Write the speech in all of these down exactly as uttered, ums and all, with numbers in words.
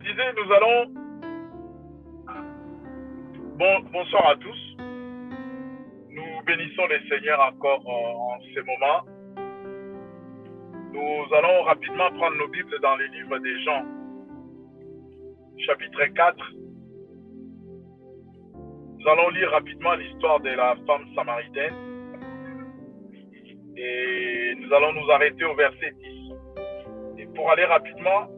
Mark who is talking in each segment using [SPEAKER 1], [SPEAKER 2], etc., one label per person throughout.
[SPEAKER 1] disais, nous allons... Bon, bonsoir à tous. Nous bénissons le Seigneur encore en, en ces moments. Nous allons rapidement prendre nos Bibles dans les livres des Jean, chapitre quatre. Nous allons lire rapidement l'histoire de la femme samaritaine. Et nous allons nous arrêter au verset dix. Et pour aller rapidement,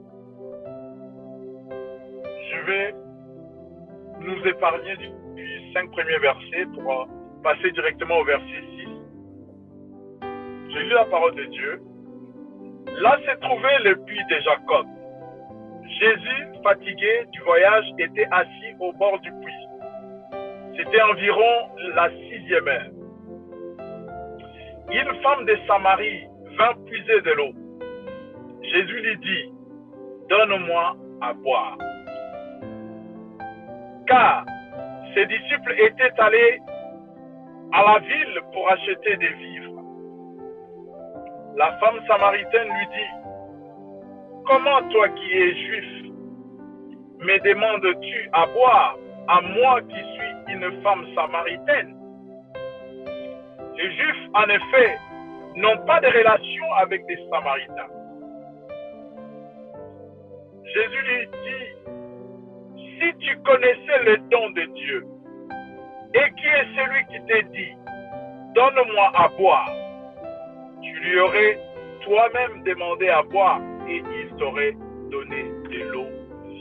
[SPEAKER 1] je vais nous épargner du, du cinq premiers versets pour passer directement au verset six. J'ai lu la parole de Dieu. Là se trouvait le puits de Jacob. Jésus, fatigué du voyage, était assis au bord du puits. C'était environ la sixième heure. Une femme de Samarie vint puiser de l'eau. Jésus lui dit, « Donne-moi à boire. » Car ses disciples étaient allés à la ville pour acheter des vivres. La femme samaritaine lui dit, « Comment toi qui es juif, me demandes-tu à boire, à moi qui suis une femme samaritaine? » Les Juifs, en effet, n'ont pas de relation avec des Samaritains. Jésus lui dit, « Si tu connaissais le don de Dieu, et qui est celui qui t'a dit, « Donne-moi à boire », tu lui aurais toi-même demandé à boire, et il t'aurait donné de l'eau vive. »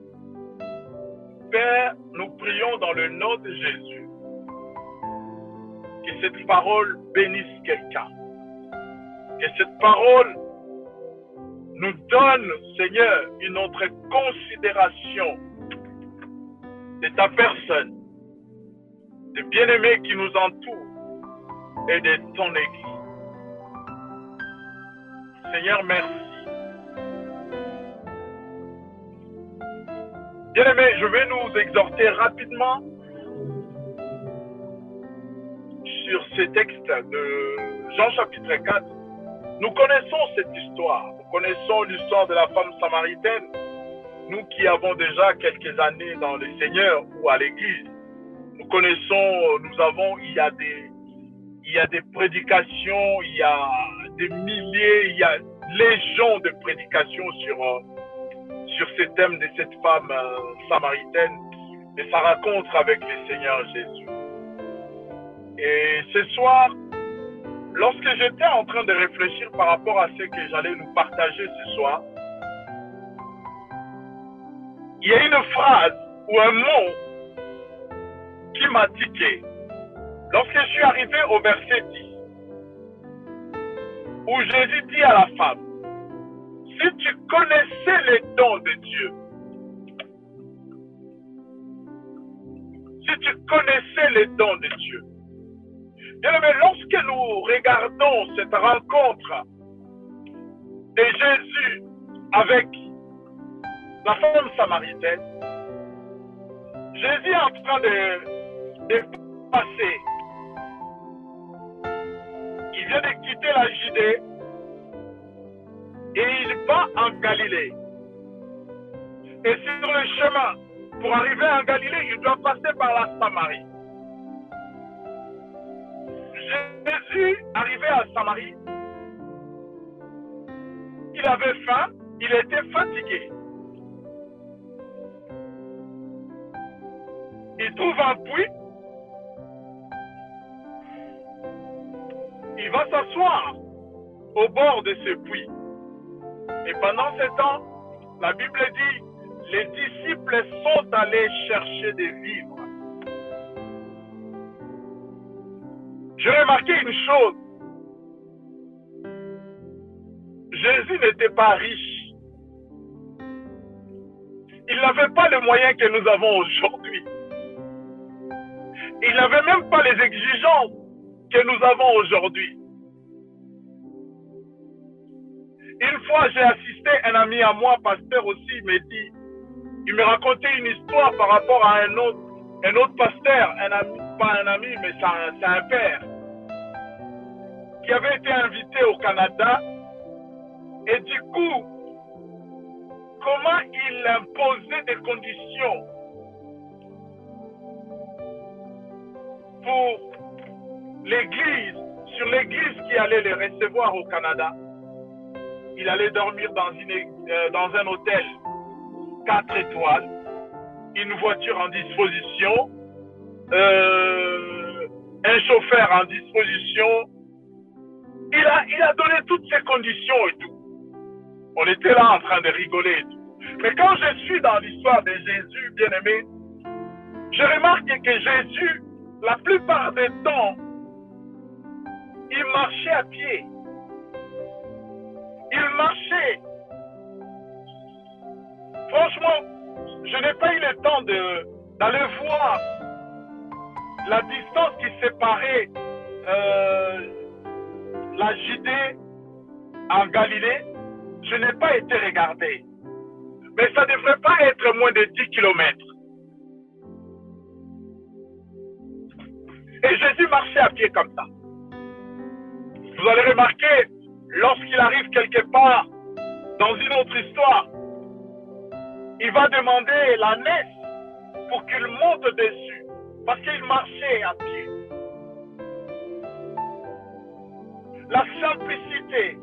[SPEAKER 1] Père, nous prions dans le nom de Jésus. Que cette parole bénisse quelqu'un. Que cette parole nous donne, Seigneur, une autre considération de ta personne, des bien-aimés qui nous entourent et de ton Église. Seigneur, merci. Bien-aimés, je vais nous exhorter rapidement sur ces textes de Jean chapitre quatre. Nous connaissons cette histoire. Nous connaissons l'histoire de la femme samaritaine. Nous qui avons déjà quelques années dans le Seigneur ou à l'Église, nous connaissons, nous avons, il y a des, il y a des prédications, il y a des milliers, il y a légions de prédications sur, sur ce thème de cette femme euh, samaritaine et sa rencontre avec le Seigneur Jésus. Et ce soir, lorsque j'étais en train de réfléchir par rapport à ce que j'allais nous partager ce soir, il y a une phrase ou un mot qui m'a tiqué. Lorsque je suis arrivé au verset dix, où Jésus dit à la femme, « Si tu connaissais les dons de Dieu, si tu connaissais les dons de Dieu, » Bien, mais lorsque nous regardons cette rencontre de Jésus avec la femme samaritaine, Jésus est en train de, de passer. Il vient de quitter la Judée et il va en Galilée. Et sur le chemin, pour arriver en Galilée, il doit passer par la Samarie. Jésus, arrivé à Samarie, il avait faim, il était fatigué. Il trouve un puits, il va s'asseoir au bord de ce puits. Et pendant ce temps, la Bible dit, les disciples sont allés chercher des vivres. J'ai remarqué une chose. Jésus n'était pas riche. Il n'avait pas les moyens que nous avons aujourd'hui. Il n'avait même pas les exigences que nous avons aujourd'hui. Une fois, j'ai assisté un ami à moi, pasteur aussi, me dit, il me racontait une histoire par rapport à un autre, un autre pasteur, un ami, pas un ami, mais c'est un, un père, qui avait été invité au Canada. Et du coup, comment il imposait des conditions pour l'église, sur l'église qui allait les recevoir au Canada. Il allait dormir dans, une, euh, dans un hôtel quatre étoiles, une voiture en disposition, euh, un chauffeur en disposition. Il a, il a donné toutes ces conditions et tout. On était là en train de rigoler et tout. Mais quand je suis dans l'histoire de Jésus, bien-aimé, je remarque que Jésus, la plupart des temps, il marchait à pied. Il marchait. Franchement, je n'ai pas eu le temps d'aller voir la distance qui séparait euh, la Judée en Galilée. Je n'ai pas été regardé. Mais ça ne devrait pas être moins de dix kilomètres. Et Jésus marchait à pied comme ça. Vous allez remarquer, lorsqu'il arrive quelque part dans une autre histoire, il va demander la naisse pour qu'il monte dessus, parce qu'il marchait à pied. La simplicité.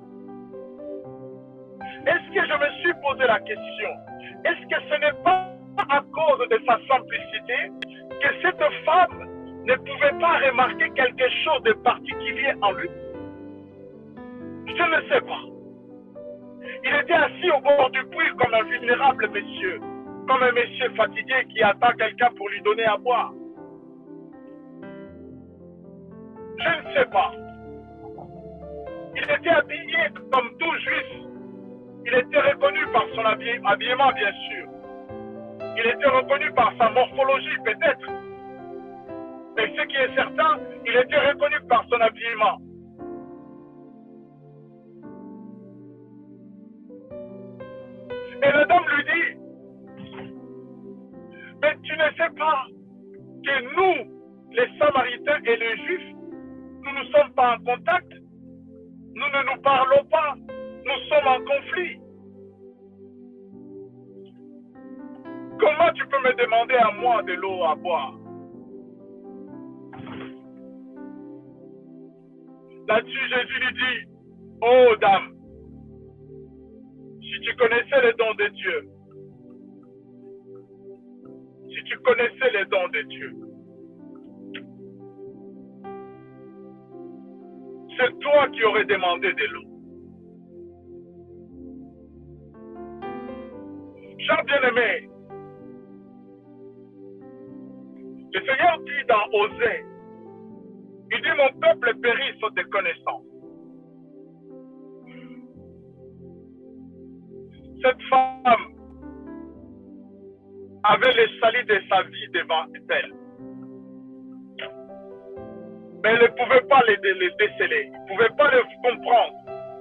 [SPEAKER 1] Est-ce que je me suis posé la question, est-ce que ce n'est pas à cause de sa simplicité que cette femme ne pouvait pas remarquer quelque chose de particulier en lui? Je ne sais pas. Il était assis au bord du puits comme un vulnérable monsieur, comme un monsieur fatigué qui attend quelqu'un pour lui donner à boire. Je ne sais pas. Il était habillé comme tout juif. Il était reconnu par son habillement, bien sûr. Il était reconnu par sa morphologie, peut-être. Mais ce qui est certain, il était reconnu par son habillement. Et le dame lui dit, mais tu ne sais pas que nous, les Samaritains et les Juifs, nous ne sommes pas en contact, nous ne nous parlons pas, nous sommes en conflit. Comment tu peux me demander à moi de l'eau à boire? Là-dessus, Jésus lui dit, oh dame, si tu connaissais les dons de Dieu, si tu connaissais les dons de Dieu, c'est toi qui aurais demandé de l'eau. Chers bien-aimés, le Seigneur dit dans Osée, il dit, mon peuple périt faute de connaissance. Cette femme avait le salut de sa vie devant elle. Mais elle ne pouvait pas les, les déceler, elle ne pouvait pas les comprendre.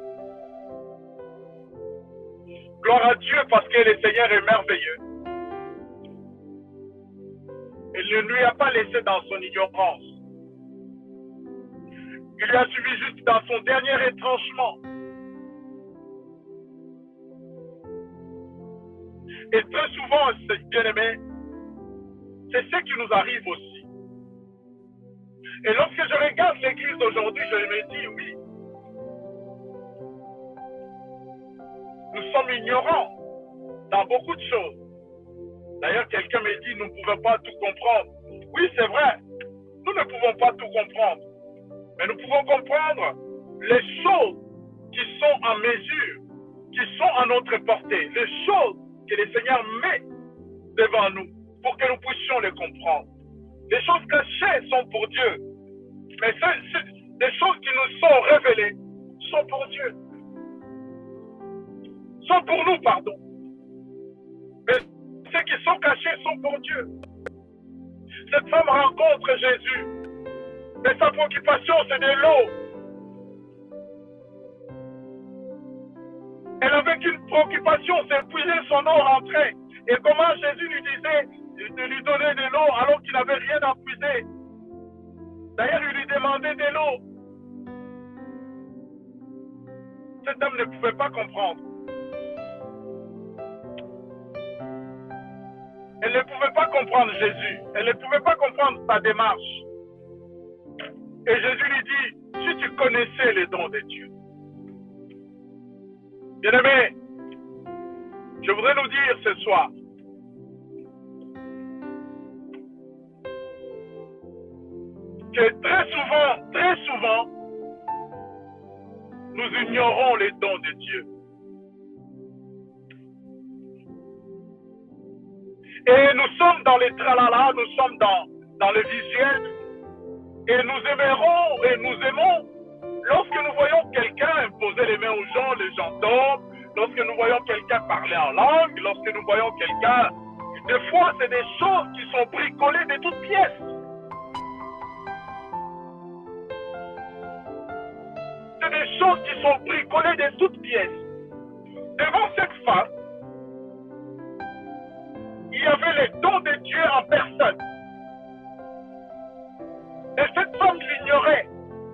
[SPEAKER 1] Gloire à Dieu parce que le Seigneur est merveilleux. Il ne lui a pas laissé dans son ignorance. Il lui a suivi juste dans son dernier retranchement. Et très souvent, bien-aimé, c'est ce qui nous arrive aussi. Et lorsque je regarde l'église d'aujourd'hui, je me dis, oui, nous sommes ignorants dans beaucoup de choses. D'ailleurs, quelqu'un me dit, nous ne pouvons pas tout comprendre. Oui, c'est vrai, nous ne pouvons pas tout comprendre. Mais nous pouvons comprendre les choses qui sont en mesure, qui sont à notre portée, les choses que le Seigneur met devant nous pour que nous puissions les comprendre. Les choses cachées sont pour Dieu, mais les choses qui nous sont révélées sont pour Dieu. Sont pour nous, pardon. Mais ceux qui sont cachés sont pour Dieu. Cette femme rencontre Jésus, mais sa préoccupation c'est de l'eau. Elle avait une préoccupation, c'est puiser son eau rentrée. Et comment Jésus lui disait de lui donner de l'eau alors qu'il n'avait rien à puiser. D'ailleurs, il lui demandait de l'eau. Cet homme ne pouvait pas comprendre. Elle ne pouvait pas comprendre Jésus. Elle ne pouvait pas comprendre sa démarche. Et Jésus lui dit, si tu connaissais les dons de Dieu. Bien-aimés, je voudrais nous dire ce soir, que très souvent, très souvent, nous ignorons les dons de Dieu. Et nous sommes dans les tralala, nous sommes dans, dans le visuel, et nous aimerons et nous aimons lorsque nous voyons quelqu'un imposer les mains aux gens, les gens tombent, lorsque nous voyons quelqu'un parler en langue, lorsque nous voyons quelqu'un, des fois c'est des choses qui sont bricolées de toutes pièces. C'est des choses qui sont bricolées de toutes pièces. Devant cette femme, il y avait les dons de Dieu en personne. Et cette femme l'ignorait.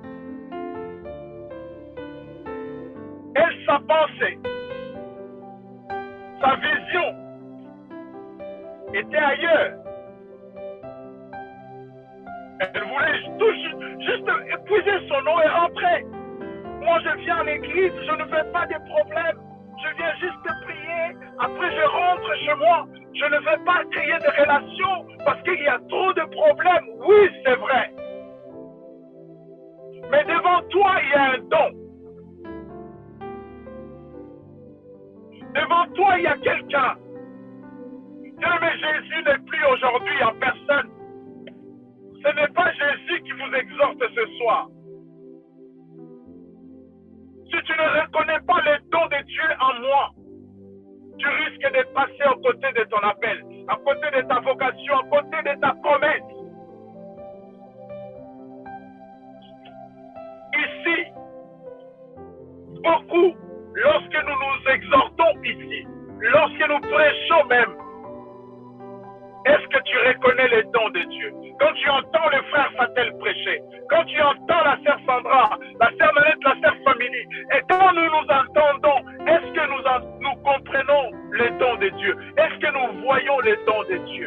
[SPEAKER 1] Elle, sa pensée, sa vision était ailleurs. Elle voulait tout juste, juste épuiser son eau et rentrer. Moi, je viens à l'église, je ne veux pas de problème. Je viens juste prier. Après, je rentre chez moi. Je ne veux pas créer de relations parce qu'il y a trop de problèmes. Oui, c'est vrai. Mais devant toi, il y a un don. Devant toi, il y a quelqu'un. Dieu, mais Jésus n'est plus aujourd'hui en personne. Ce n'est pas Jésus qui vous exhorte ce soir. Si tu ne reconnais pas les dons de Dieu en moi, tu risques de passer à côté de ton appel, à côté de ta vocation, à côté de ta promesse. Ici, beaucoup, lorsque nous nous exhortons ici, lorsque nous prêchons même, est-ce que tu reconnais les dons de Dieu? Quand tu entends le frère Fatel prêcher, quand tu entends la sœur Sandra, la sœur Manette, la sœur Famille, et quand nous nous entendons, est-ce que nous, en, nous comprenons les dons de Dieu? Est-ce que nous voyons les dons de Dieu?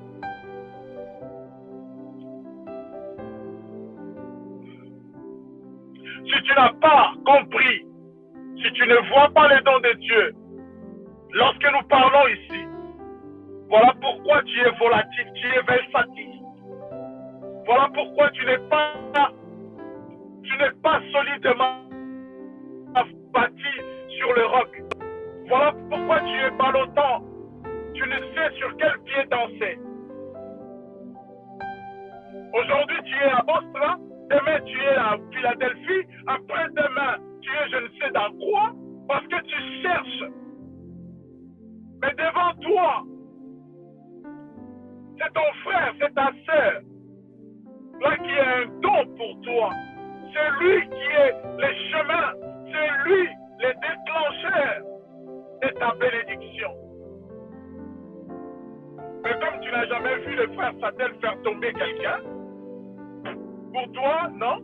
[SPEAKER 1] Si tu n'as pas compris, si tu ne vois pas les dons de Dieu, lorsque nous parlons ici, voilà pourquoi tu es volatile, tu es versatile. Voilà pourquoi tu n'es pas, tu n'es pas solidement bâti sur le roc. Voilà pourquoi tu es ballottant. Tu ne sais sur quel pied danser. Aujourd'hui, tu es à Boston, demain tu es à Philadelphie, après-demain tu es je ne sais dans quoi, parce que tu cherches. Mais devant toi, c'est ton frère, c'est ta sœur, là qui a un don pour toi. C'est lui qui est le chemin, c'est lui le déclencheur de ta bénédiction. Mais comme tu n'as jamais vu le frère Fatel faire tomber quelqu'un, pour toi, non?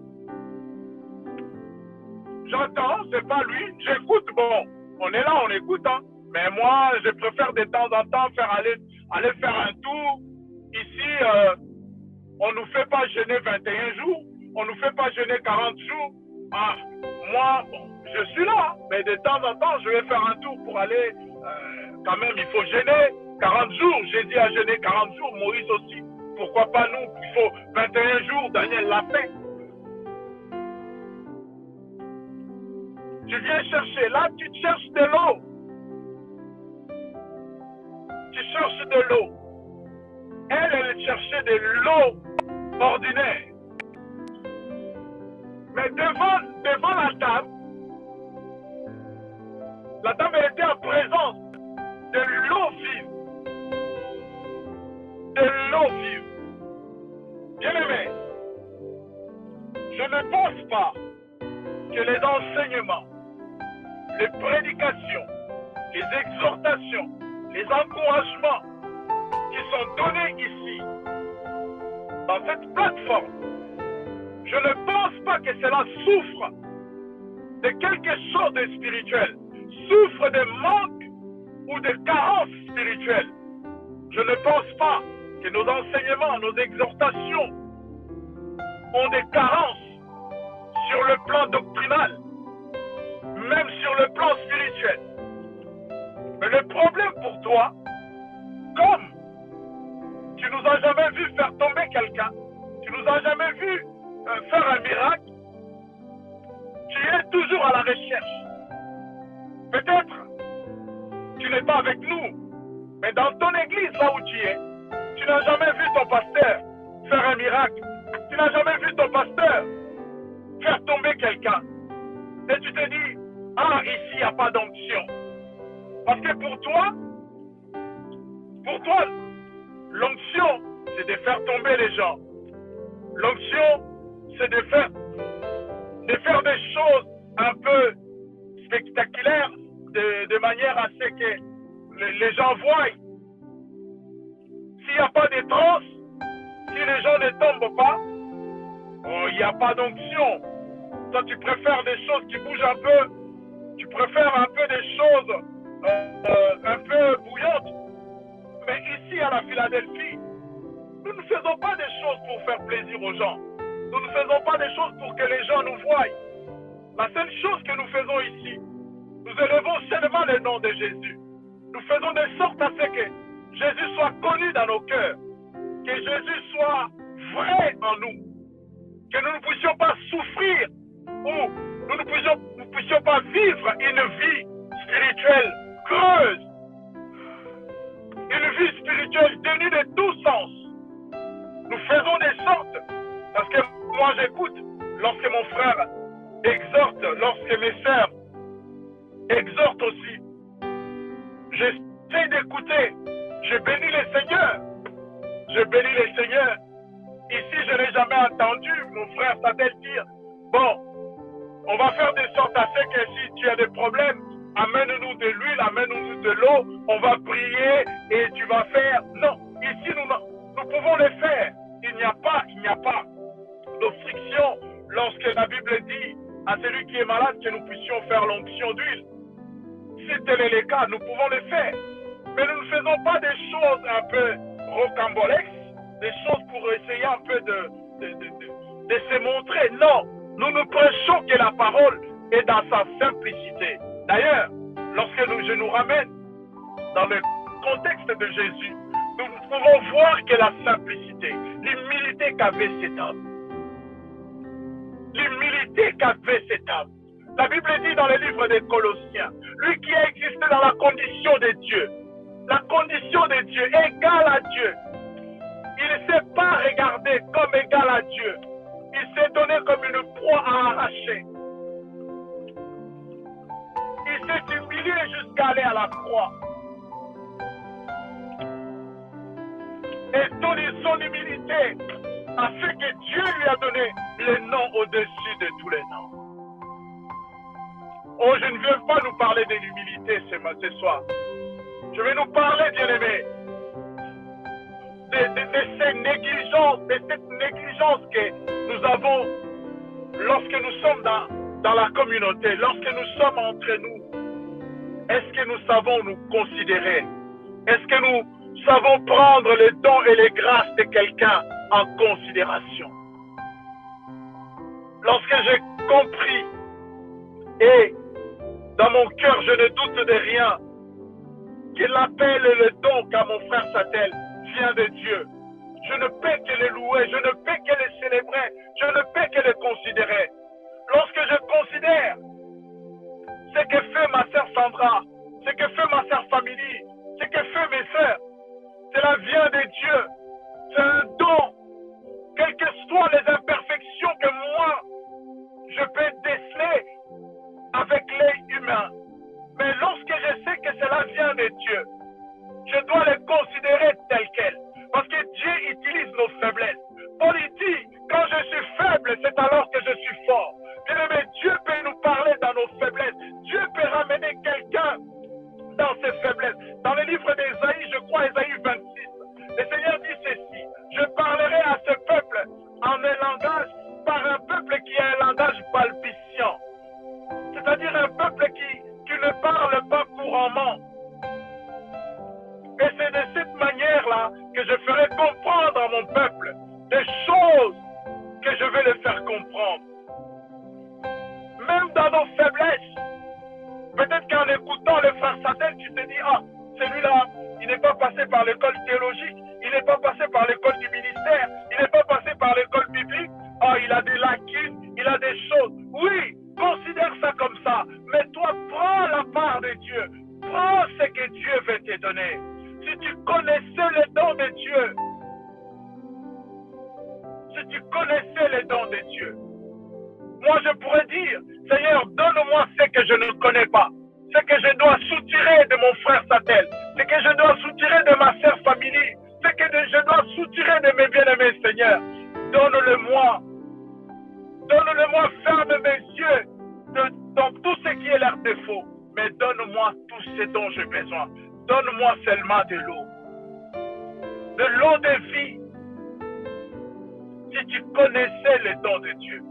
[SPEAKER 1] J'entends, c'est pas lui, j'écoute, bon, on est là, on écoute, hein. Mais moi, je préfère de temps en temps faire aller, aller faire un tour. Ici, euh, on ne nous fait pas jeûner vingt et un jours, on ne nous fait pas jeûner quarante jours. Ah, moi, bon, je suis là, mais de temps en temps, je vais faire un tour pour aller, euh, quand même, il faut jeûner quarante jours. Jésus a jeûné quarante jours, Moïse aussi. Pourquoi pas nous? Il faut vingt et un jours, Daniel l'a fait. Tu viens chercher, là, tu cherches de l'eau. Tu cherches de l'eau. Elle, elle cherchait de l'eau ordinaire. Mais devant, devant la dame, la dame elle était en présence de l'eau vive. De l'eau vive. Bien-aimé, je ne pense pas que les enseignements, les prédications, les exhortations, les encouragements qui sont donnés ici, dans cette plateforme, je ne pense pas que cela souffre de quelque chose de spirituel, souffre de manque ou de carence spirituelle. je ne pense pas que nos enseignements, nos exhortations ont des carences sur le plan doctrinal, même sur le plan spirituel. Mais le problème pour toi, comme tu nous as jamais vu faire tomber quelqu'un, tu nous as jamais vu euh, faire un miracle, tu es toujours à la recherche. Peut-être tu n'es pas avec nous, mais dans ton église, là où tu es, tu n'as jamais vu ton pasteur faire un miracle. Tu n'as jamais vu ton pasteur faire tomber quelqu'un. Et tu te dis, ah, ici, il n'y a pas d'onction. Parce que pour toi, pour toi, l'onction, c'est de faire tomber les gens. L'onction, c'est de faire, de faire des choses un peu spectaculaires, de, de manière à ce que les, les gens voient. S'il n'y a pas de transe, si les gens ne tombent pas, oh, il n'y a pas d'onction. Toi, tu préfères des choses qui bougent un peu, tu préfères un peu des choses euh, euh, un peu bouillantes. Mais ici, à la Philadelphie, nous ne faisons pas des choses pour faire plaisir aux gens. Nous ne faisons pas des choses pour que les gens nous voient. La seule chose que nous faisons ici, nous élevons seulement le nom de Jésus. Nous faisons de sorte à ce que Jésus soit connu dans nos cœurs, que Jésus soit vrai en nous, que nous ne puissions pas souffrir ou nous ne puissions, nous puissions pas vivre une vie spirituelle creuse, une vie spirituelle dénuée de tout sens. Nous faisons des sortes, parce que moi j'écoute, lorsque mon frère exhorte, lorsque mes sœurs exhortent aussi, j'essaie d'écouter, je bénis le Seigneur, je bénis le Seigneur. Ici, je n'ai jamais entendu mon frère Sadel dire, bon, on va faire de sorte à ce que si tu as des problèmes, amène-nous de l'huile, amène-nous de l'eau, on va prier et tu vas faire. Non, ici, nous, nous pouvons le faire. Il n'y a pas, il n'y a pas de friction lorsque la Bible dit à celui qui est malade que nous puissions faire l'onction d'huile. Si tel est le cas, nous pouvons le faire. Mais nous ne faisons pas des choses un peu rocambolesques, des choses pour essayer un peu de, de, de, de, de se montrer. Non, nous nous prêchons que la parole est dans sa simplicité. D'ailleurs, lorsque nous, je nous ramène dans le contexte de Jésus, nous pouvons voir que la simplicité, l'humilité qu'avait cet homme, l'humilité qu'avait cet homme. La Bible dit dans le livre des Colossiens, lui qui a existé dans la condition de Dieu, la condition de Dieu, égal à Dieu, il ne s'est pas regardé comme égal à Dieu. Il s'est donné comme une proie à arracher. Il s'est humilié jusqu'à aller à la croix. Et son, son humilité a fait que Dieu lui a donné le nom au-dessus de tous les noms. Oh, je ne viens pas nous parler de l'humilité ce, ce soir. Je vais nous parler, bien-aimés, de, de, de ces négligences, de cette négligence que nous avons lorsque nous sommes dans, dans la communauté, lorsque nous sommes entre nous. Est-ce que nous savons nous considérer? Est-ce que nous savons prendre les dons et les grâces de quelqu'un en considération? Lorsque j'ai compris et dans mon cœur je ne doute de rien, que l'appel et le don qu'a mon frère Satel vient de Dieu, je ne peux que le louer, je ne peux que le célébrer, je ne peux que le considérer. Lorsque je considère ce que fait ma sœur Sandra, ce que fait ma sœur Famille, ce que fait mes sœurs, cela vient de Dieu. C'est un don. Quelles que soient les imperfections que moi, je peux déceler avec l'œil humain. Mais lorsque je sais que cela vient de Dieu, je dois les considérer telles quelles. Parce que Dieu utilise nos faiblesses. Paul dit, quand je suis faible, c'est alors que je suis fort. Bien-aimé, Dieu peut nous parler dans nos faiblesses. Dieu peut ramener quelqu'un dans ses faiblesses. Dans le livre d'Ésaïe, je crois, Ésaïe vingt-six, le Seigneur dit ceci: je parlerai à ce peuple en un langage, par un peuple qui a un langage balbutiant. C'est-à-dire un peuple qui, qui ne parle pas couramment. Et c'est de cette manière là, que je ferai comprendre à mon peuple des choses que je vais le faire comprendre. Même dans nos faiblesses, peut-être qu'en écoutant le frère Satel, tu te dis, ah, celui-là, il n'est pas passé par l'école théologique, il n'est pas passé par l'école du ministère, il n'est pas passé par l'école biblique, ah, il a des lacunes, il a des choses. Oui, considère ça comme ça, mais toi, prends la part de Dieu, prends ce que Dieu veut te donner. Si tu connaissais les dons de Dieu, si tu connaissais les dons de Dieu, moi je pourrais dire, Seigneur, donne-moi ce que je ne connais pas, ce que je dois soutirer de mon frère Satel, ce que je dois soutirer de ma sœur famille, ce que je dois soutirer de mes bien-aimés, Seigneur. Donne-le-moi. Donne-le-moi, ferme mes yeux de, dans tout ce qui est leur défaut, mais donne-moi tout ce dont j'ai besoin. Donne-moi seulement de l'eau, de l'eau de vie. Si tu connaissais les dons de Dieu.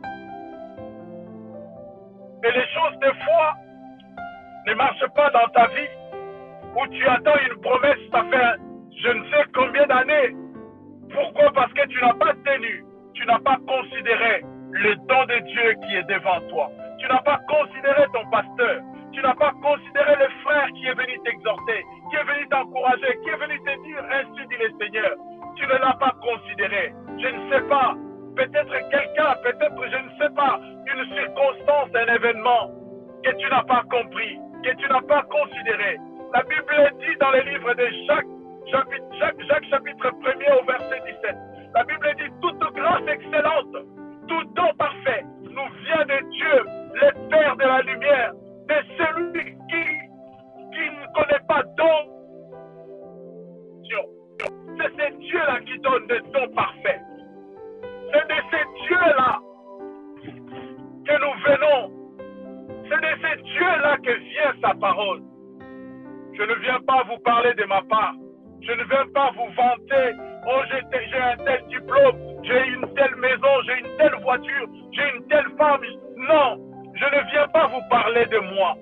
[SPEAKER 1] Et les choses des fois ne marchent pas dans ta vie, où tu attends une promesse, ça fait je ne sais combien d'années. Pourquoi? Parce que tu n'as pas tenu, tu n'as pas considéré le don de Dieu qui est devant toi. Tu n'as pas considéré ton pasteur, tu n'as pas considéré le frère qui est venu t'exhorter, qui est venu t'encourager, qui est venu te dire ainsi dit le Seigneur. Tu ne l'as pas considéré. Je ne sais pas. Peut-être quelqu'un, peut-être, je ne sais pas, une circonstance, un événement que tu n'as pas compris, que tu n'as pas considéré. La Bible dit dans le livre de Jacques, chapitre, Jacques, Jacques chapitre premier au verset dix-sept, la Bible dit, toute grâce excellente, tout don parfait, nous vient de Dieu, le Père de la lumière, de celui qui, qui ne connaît pas don. C'est ce Dieu-là qui donne des dons parfaits. C'est de ce Dieu-là que nous venons. C'est de ce Dieu-là que vient sa parole. Je ne viens pas vous parler de ma part. Je ne viens pas vous vanter. Oh, j'ai un tel diplôme, j'ai une telle maison, j'ai une telle voiture, j'ai une telle femme. Non, je ne viens pas vous parler de moi.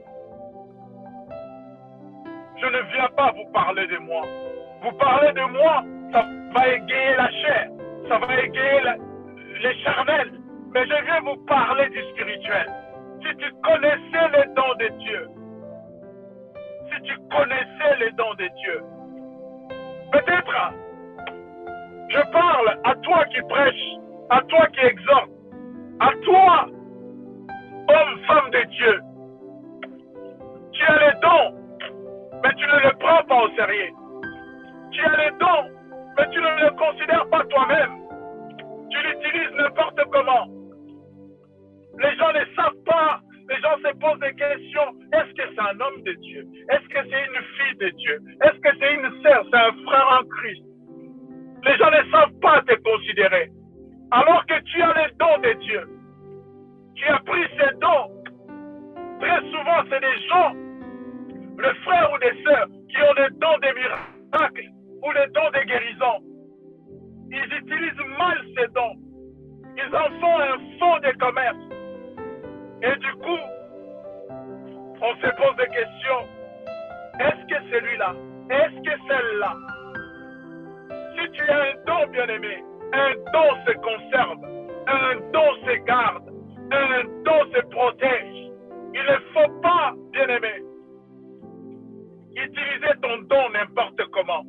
[SPEAKER 1] Je ne viens pas vous parler de moi. Vous parlez de moi, ça va égayer la chair, ça va égayer la, les charnels. Mais je viens vous parler du spirituel. Si tu connaissais les dons de Dieu, si tu connaissais les dons de Dieu, peut-être, je parle à toi qui prêche, à toi qui exhorte, à toi, homme, femme de Dieu. Tu as les dons, mais tu ne les prends pas au sérieux. Tu as les dons, mais tu ne les considères pas toi-même. Tu l'utilises n'importe comment. Les gens ne savent pas. Les gens se posent des questions. Est-ce que c'est un homme de Dieu? Est-ce que c'est une fille de Dieu? Est-ce que c'est une sœur? C'est un frère en Christ? Les gens ne savent pas te considérer. Alors que tu as les dons de Dieu. Tu as pris ces dons. Très souvent, c'est des gens, des frères ou des sœurs, qui ont des dons de miracles ou des dons de guérison. Ils utilisent mal ces dons. Ils en font un fonds de commerce. Et du coup, on se pose des questions. Est-ce que celui-là, est-ce que celle-là, si tu as un don, bien-aimé, un don se conserve, un don se garde, un don se protège. Il ne faut pas, bien-aimé, utiliser ton don n'importe comment.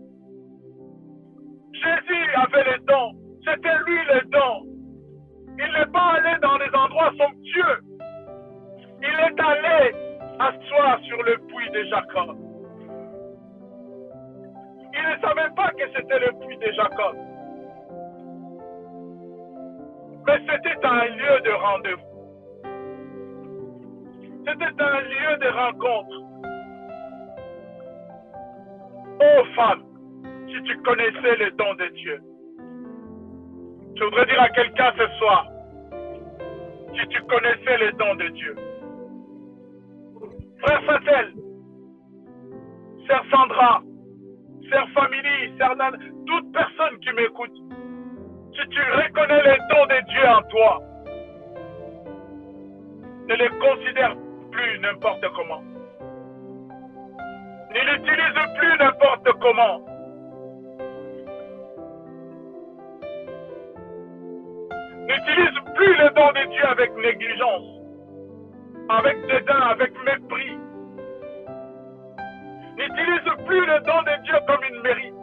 [SPEAKER 1] Jésus avait les dons, c'était lui le don. Il n'est pas allé dans les endroits somptueux. Il est allé asseoir sur le puits de Jacob. Il ne savait pas que c'était le puits de Jacob. Mais c'était un lieu de rendez-vous. C'était un lieu de rencontre. Oh femme, si tu connaissais les dons de Dieu, je voudrais dire à quelqu'un ce soir, si tu connaissais les dons de Dieu. Frère Satel, Sœur Sandra, Sœur Famille, Sœur Nan, toute personne qui m'écoute, si tu reconnais les dons de Dieu en toi, ne les considère plus n'importe comment. Ne l'utilise plus n'importe comment. N'utilise plus les dons de Dieu avec négligence, avec dédain, avec mépris. N'utilise plus les dons de Dieu comme une mérite.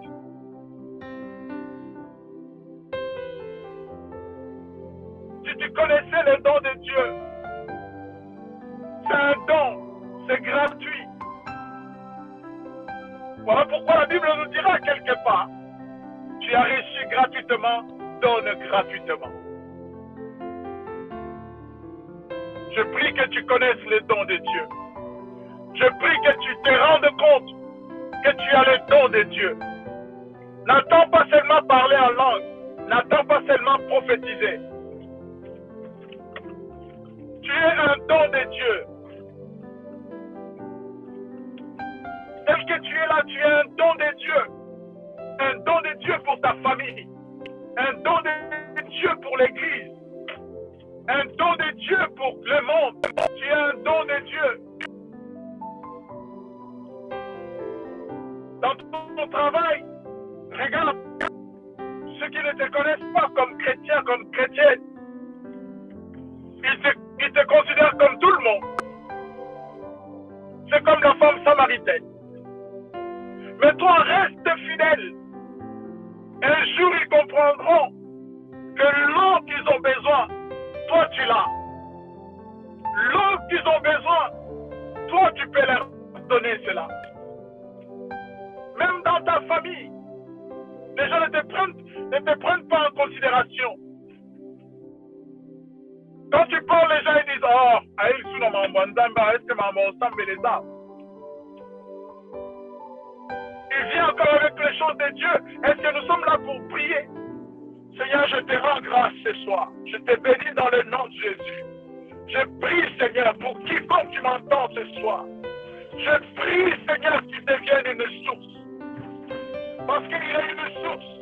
[SPEAKER 1] Si tu connaissais les dons de Dieu, c'est un don, c'est gratuit. Voilà pourquoi la Bible nous dira quelque part, tu as reçu gratuitement, donne gratuitement. Je prie que tu connaisses les dons de Dieu. Je prie que tu te rendes compte que tu as les dons de Dieu. N'attends pas seulement parler en langue, n'attends pas seulement prophétiser. Tu es un don de Dieu. Tel que tu es là, tu es un don de Dieu. Un don de Dieu pour ta famille. Un don de Dieu pour l'Église. Un don de Dieu pour le monde. Tu es un don de Dieu. Dans ton travail, regarde, ceux qui ne te connaissent pas comme chrétien, comme chrétienne, ils te, ils te considèrent comme tout le monde. C'est comme la femme samaritaine. Mais toi, reste fidèle. Un jour, ils comprendront que l'eau qu'ils ont besoin, toi, tu l'as. L'eau qu'ils ont besoin, toi, tu peux leur donner cela. Même dans ta famille, les gens ne te prennent, ne te prennent pas en considération. Quand tu parles, les gens ils disent, oh, est-ce que maman ensemble les a? Il vient encore avec les choses de Dieu. Est-ce que nous sommes là pour prier? Seigneur, je te rends grâce ce soir. Je te bénis dans le nom de Jésus. Je prie, Seigneur, pour quiconque tu m'entends ce soir. Je prie, Seigneur, qu'il devienne une source. Parce qu'il y a une source